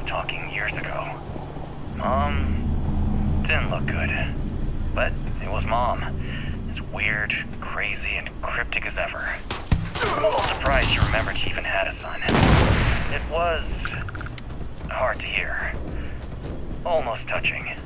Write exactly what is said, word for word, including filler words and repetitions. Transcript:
talking years ago. Mom didn't look good. But it was Mom. As weird, crazy, and cryptic as ever. I'm a little surprised she remembered she even had a son. It was hard to hear. Almost touching.